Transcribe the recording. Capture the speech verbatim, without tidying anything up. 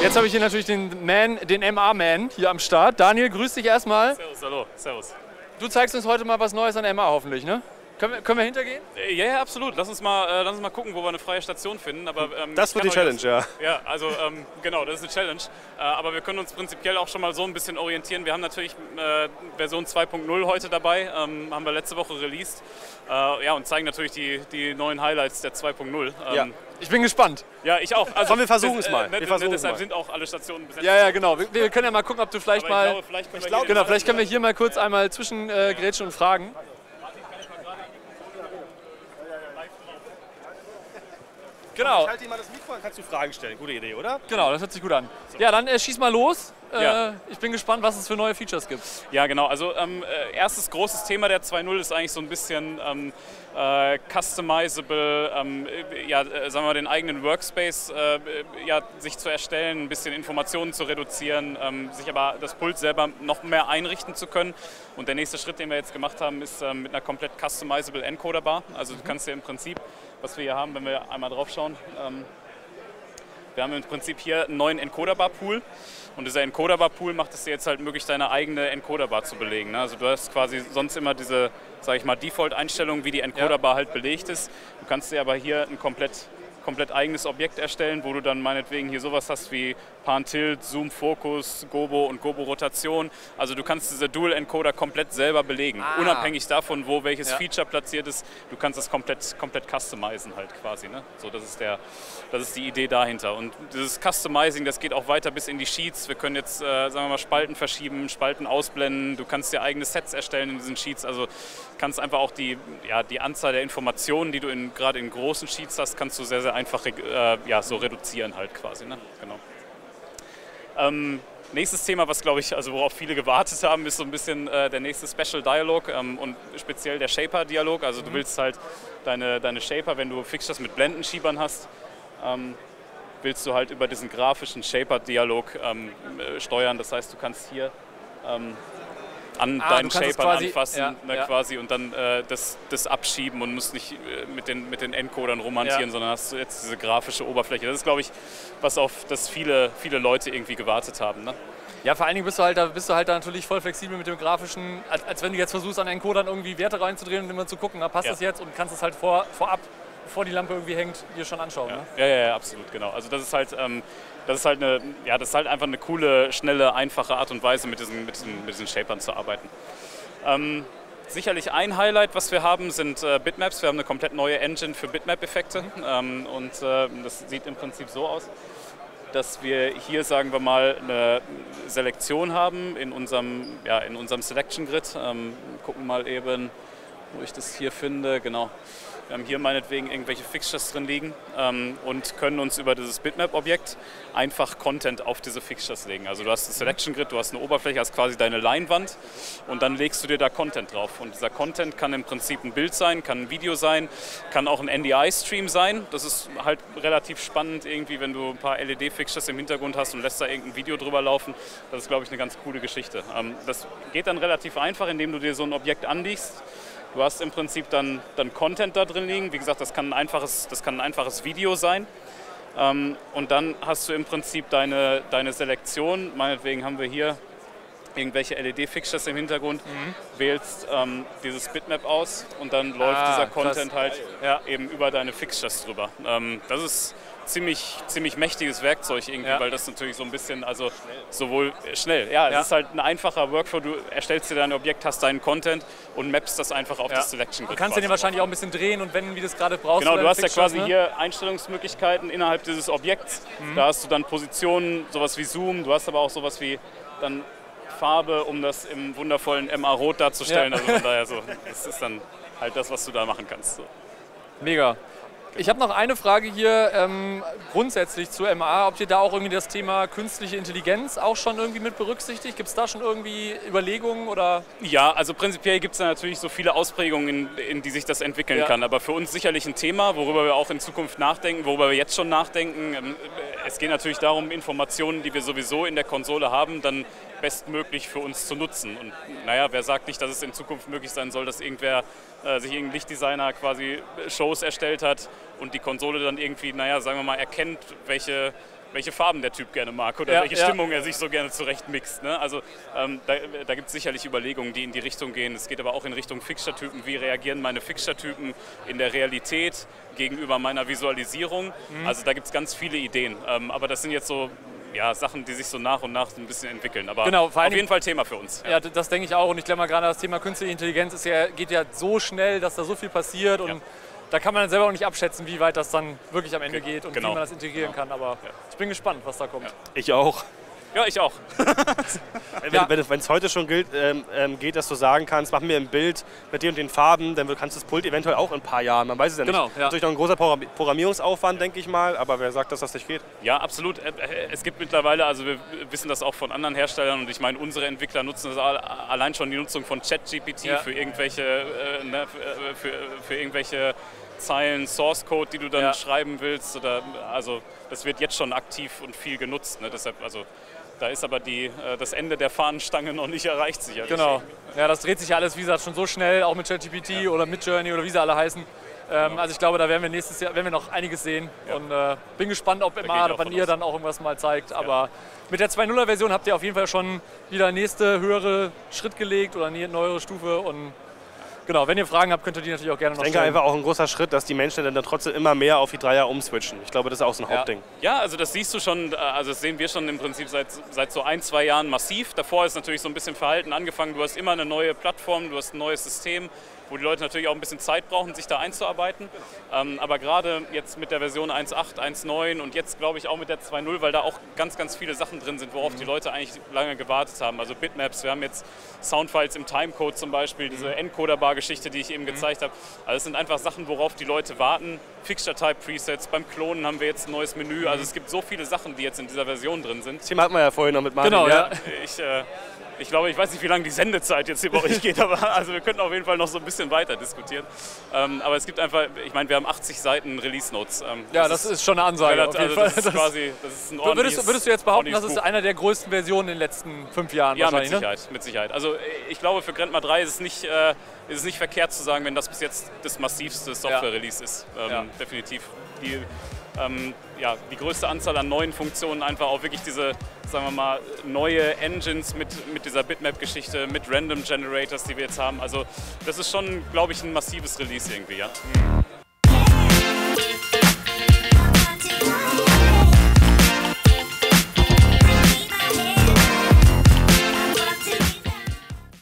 Jetzt habe ich hier natürlich den Man, den M A-Man hier am Start. Daniel, grüß dich erstmal. Servus, hallo, servus. Du zeigst uns heute mal was Neues an M A hoffentlich, ne? Können wir, können wir hintergehen? Ja, ja, absolut. Lass uns mal, äh, lass uns mal gucken, wo wir eine freie Station finden. Aber, ähm, das wird die Challenge, das, ja. Ja, also ähm, genau, das ist eine Challenge. Äh, aber wir können uns prinzipiell auch schon mal so ein bisschen orientieren. Wir haben natürlich äh, Version zwei Punkt null heute dabei, ähm, haben wir letzte Woche released. Äh, ja, und zeigen natürlich die, die neuen Highlights der zwei Punkt null. Ähm, ja. Ich bin gespannt. Ja, ich auch. Also, Komm, wir versuchen es mal. Äh, wir versuchen deshalb mal. sind auch alle Stationen besetzt. Ja, ja, genau. Wir, wir können ja mal gucken, ob du vielleicht aber mal... Ich glaube, vielleicht können, ich glaub, genau, vielleicht können wir hier mal kurz einmal zwischen äh, grätschen und fragen. Genau. Ich halte dir mal das Mikro, dann kannst du Fragen stellen. Gute Idee, oder? Genau, das hört sich gut an. Ja, dann äh, schieß mal los. Äh, Ja. Ich bin gespannt, was es für neue Features gibt. Ja, genau. Also ähm, äh, erstes großes Thema der zwei Punkt null ist eigentlich so ein bisschen ähm, äh, customizable, ähm, äh, ja, äh, sagen wir mal, den eigenen Workspace äh, äh, ja, sich zu erstellen, ein bisschen Informationen zu reduzieren, ähm, sich aber das Pult selber noch mehr einrichten zu können. Und der nächste Schritt, den wir jetzt gemacht haben, ist ähm, mit einer komplett customizable Encoder-Bar. Also du kannst dir im Prinzip, was wir hier haben, wenn wir einmal drauf schauen, ähm, wir haben im Prinzip hier einen neuen Encoder-Bar-Pool. Und dieser Encoder-Bar-Pool macht es dir jetzt halt möglich, deine eigene Encoder-Bar zu belegen. Also du hast quasi sonst immer diese, sage ich mal, Default-Einstellung, wie die Encoder-Bar halt belegt ist. Du kannst dir aber hier ein komplett, komplett eigenes Objekt erstellen, wo du dann meinetwegen hier sowas hast wie Pan-Tilt, Zoom-Fokus, Gobo und Gobo-Rotation. Also du kannst diese Dual-Encoder komplett selber belegen, ah. unabhängig davon, wo welches ja. Feature platziert ist. Du kannst es komplett, komplett customizen halt quasi. Ne? So, das ist der, das ist die Idee dahinter. Und dieses Customizing, das geht auch weiter bis in die Sheets. Wir können jetzt, äh, sagen wir mal, Spalten verschieben, Spalten ausblenden. Du kannst dir eigene Sets erstellen in diesen Sheets. Also kannst einfach auch die, ja, die Anzahl der Informationen, die du in, gerade in großen Sheets hast, kannst du sehr, sehr einfach äh, ja, so reduzieren halt quasi. Ne? Genau. Ähm, nächstes Thema, was glaube ich, also worauf viele gewartet haben, ist so ein bisschen äh, der nächste Special Dialog ähm, und speziell der Shaper-Dialog. Also du willst halt deine, deine Shaper, wenn du Fixtures mit Blendenschiebern hast, ähm, willst du halt über diesen grafischen Shaper-Dialog ähm, äh, steuern. Das heißt, du kannst hier ähm, an Ah, deinen du kannst es Shapern quasi- anfassen ja, ne, ja. quasi und dann äh, das, das abschieben und musst nicht äh, mit, den, mit den Encodern romantieren, Ja. sondern hast du jetzt diese grafische Oberfläche. Das ist, glaube ich, was auf das viele, viele Leute irgendwie gewartet haben. Ne? Ja, vor allen Dingen bist du halt da, bist du halt da natürlich voll flexibel mit dem grafischen, als, als wenn du jetzt versuchst, an Encodern irgendwie Werte reinzudrehen und immer zu gucken, na, passt Ja. das jetzt, und kannst es halt vor, vorab, bevor die Lampe irgendwie hängt, dir schon anschauen. Ja. Ne? Ja, ja, ja, absolut, genau. Also das ist halt, ähm, das ist halt eine, ja, das ist halt einfach eine coole, schnelle, einfache Art und Weise, mit diesen, mit diesen, mit diesen Shapern zu arbeiten. Ähm, sicherlich ein Highlight, was wir haben, sind äh, Bitmaps. Wir haben eine komplett neue Engine für Bitmap-Effekte ähm, und äh, das sieht im Prinzip so aus, dass wir hier, sagen wir mal, eine Selektion haben in unserem, ja, in unserem Selection Grid. Ähm, gucken mal eben, wo ich das hier finde. Genau. Wir haben hier meinetwegen irgendwelche Fixtures drin liegen ähm, und können uns über dieses Bitmap-Objekt einfach Content auf diese Fixtures legen. Also du hast ein Selection Grid, du hast eine Oberfläche, hast quasi deine Leinwand und dann legst du dir da Content drauf. Und dieser Content kann im Prinzip ein Bild sein, kann ein Video sein, kann auch ein N D I-Stream sein. Das ist halt relativ spannend irgendwie, wenn du ein paar L E D-Fixtures im Hintergrund hast und lässt da irgendein Video drüber laufen. Das ist, glaube ich, eine ganz coole Geschichte. Ähm, das geht dann relativ einfach, indem du dir so ein Objekt anlegst. Du hast im Prinzip dann, dann Content da drin liegen. Wie gesagt, das kann ein einfaches, das kann ein einfaches Video sein. Ähm, und dann hast du im Prinzip deine, deine Selektion. Meinetwegen haben wir hier irgendwelche L E D-Fixtures im Hintergrund. Mhm. Wählst ähm, dieses Bitmap aus und dann läuft Ah, dieser krass. Content halt ja, eben über deine Fixtures drüber. Ähm, das ist ziemlich, ziemlich mächtiges Werkzeug irgendwie, Ja. weil das natürlich so ein bisschen, also sowohl schnell, ja, es Ja. ist halt ein einfacher Workflow, du erstellst dir dein Objekt, hast deinen Content und mappst das einfach auf Ja. das Selection Du Grid. kannst den quasi wahrscheinlich auch drauf. ein bisschen drehen und wenden, wie du es gerade brauchst. Genau, für du deine hast ja Fixtures, quasi ne? hier Einstellungsmöglichkeiten innerhalb dieses Objekts. Mhm. Da hast du dann Positionen, sowas wie Zoom, du hast aber auch sowas wie dann Farbe, um das im wundervollen M A-Rot darzustellen. Ja. Also von daher so, das ist dann halt das, was du da machen kannst. So. Mega. Ich habe noch eine Frage hier ähm, grundsätzlich zu M A, ob ihr da auch irgendwie das Thema künstliche Intelligenz auch schon irgendwie mit berücksichtigt? Gibt es da schon irgendwie Überlegungen oder? Ja, also prinzipiell gibt es da natürlich so viele Ausprägungen, in, in die sich das entwickeln Ja. kann. Aber für uns sicherlich ein Thema, worüber wir auch in Zukunft nachdenken, worüber wir jetzt schon nachdenken. Ähm, Es geht natürlich darum, Informationen, die wir sowieso in der Konsole haben, dann bestmöglich für uns zu nutzen. Und naja, wer sagt nicht, dass es in Zukunft möglich sein soll, dass irgendwer äh, sich irgendein Lichtdesigner quasi Shows erstellt hat und die Konsole dann irgendwie, naja, sagen wir mal, erkennt, welche welche Farben der Typ gerne mag oder ja, welche ja. Stimmung er sich so gerne zurechtmixt. Ne? Also ähm, da, da gibt es sicherlich Überlegungen, die in die Richtung gehen. Es geht aber auch in Richtung Fixture-Typen. Wie reagieren meine Fixture-Typen in der Realität gegenüber meiner Visualisierung? Mhm. Also da gibt es ganz viele Ideen. Ähm, aber das sind jetzt so ja, Sachen, die sich so nach und nach ein bisschen entwickeln. Aber genau, auf jeden Fall Thema für uns. Ja, ja das denke ich auch. Und ich glaube mal gerade das Thema künstliche Intelligenz ist ja, geht ja so schnell, dass da so viel passiert. Und ja. da kann man dann selber auch nicht abschätzen, wie weit das dann wirklich am Ende geht und genau. wie man das integrieren genau. kann. Aber ja. ich bin gespannt, was da kommt. Ja. Ich auch. Ja, ich auch. wenn ja. wenn es heute schon gilt, ähm, ähm, geht, dass du sagen kannst, mach mir ein Bild mit den und den Farben, dann kannst du das Pult eventuell auch in ein paar Jahren, man weiß es ja genau, nicht. Ja. Natürlich noch ein großer Programmierungsaufwand, denke ich mal, aber wer sagt, dass das nicht geht? Ja, absolut. Es gibt mittlerweile, also wir wissen das auch von anderen Herstellern und ich meine, unsere Entwickler nutzen das allein schon die Nutzung von ChatGPT ja. für irgendwelche, äh, ne, für, für irgendwelche Zeilen Source Code, die du dann ja. schreiben willst. Oder, also das wird jetzt schon aktiv und viel genutzt. Ne? Deshalb, also da ist aber die, das Ende der Fahnenstange noch nicht erreicht, sicherlich. Genau. Ja, das dreht sich ja alles, wie gesagt, schon so schnell, auch mit ChatGPT ja. oder Midjourney oder wie sie alle heißen. Ähm, genau. Also ich glaube, da werden wir nächstes Jahr werden wir noch einiges sehen. Ja. Und äh, bin gespannt, ob M A oder wann ihr dann auch irgendwas mal zeigt. Ja. Aber mit der zwei Punkt null Version habt ihr auf jeden Fall schon wieder nächste höhere Schritt gelegt oder eine neuere Stufe. Und genau, wenn ihr Fragen habt, könnt ihr die natürlich auch gerne noch stellen. Ich denke einfach auch ein großer Schritt, dass die Menschen dann trotzdem immer mehr auf die Dreier umswitchen. Ich glaube, das ist auch so ein ja. Hauptding. Ja, also das siehst du schon, also das sehen wir schon im Prinzip seit, seit so ein, zwei Jahren massiv. Davor ist natürlich so ein bisschen Verhalten angefangen. Du hast immer eine neue Plattform, du hast ein neues System, wo die Leute natürlich auch ein bisschen Zeit brauchen, sich da einzuarbeiten. Ähm, aber gerade jetzt mit der Version eins Punkt acht, eins Punkt neun und jetzt glaube ich auch mit der zwei Punkt null, weil da auch ganz, ganz viele Sachen drin sind, worauf mhm. die Leute eigentlich lange gewartet haben. Also Bitmaps, wir haben jetzt Soundfiles im Timecode zum Beispiel, diese mhm. Encoder-Bar-Geschichte, die ich eben mhm. gezeigt habe. Also es sind einfach Sachen, worauf die Leute warten. Fixture-Type-Presets, beim Klonen haben wir jetzt ein neues Menü. Also es gibt so viele Sachen, die jetzt in dieser Version drin sind. Das Thema hatten wir ja vorhin noch mit Martin. Genau, ja. ja. Ich, äh, Ich glaube, ich weiß nicht, wie lange die Sendezeit jetzt hier bei euch geht, aber also wir könnten auf jeden Fall noch so ein bisschen weiter diskutieren. Ähm, aber es gibt einfach, ich meine, wir haben achtzig Seiten Release Notes. Ähm, ja, das, das ist schon eine Ansage. Auf jeden also Fall. Das ist quasi, das ist ein würdest, würdest du jetzt behaupten, das ist Buch. Einer der größten Versionen in den letzten fünf Jahren? Ja, mit Sicherheit, ne? mit Sicherheit. Also ich glaube, für Grandma drei ist es nicht, äh, ist es nicht verkehrt zu sagen, wenn das bis jetzt das massivste Software-Release ja. ist. Ähm, ja. Definitiv. Die, ähm, ja, die größte Anzahl an neuen Funktionen, einfach auch wirklich diese, sagen wir mal, neue Engines mit, mit dieser Bitmap-Geschichte, mit Random Generators, die wir jetzt haben. Also das ist schon, glaube ich, ein massives Release irgendwie, ja. Mhm.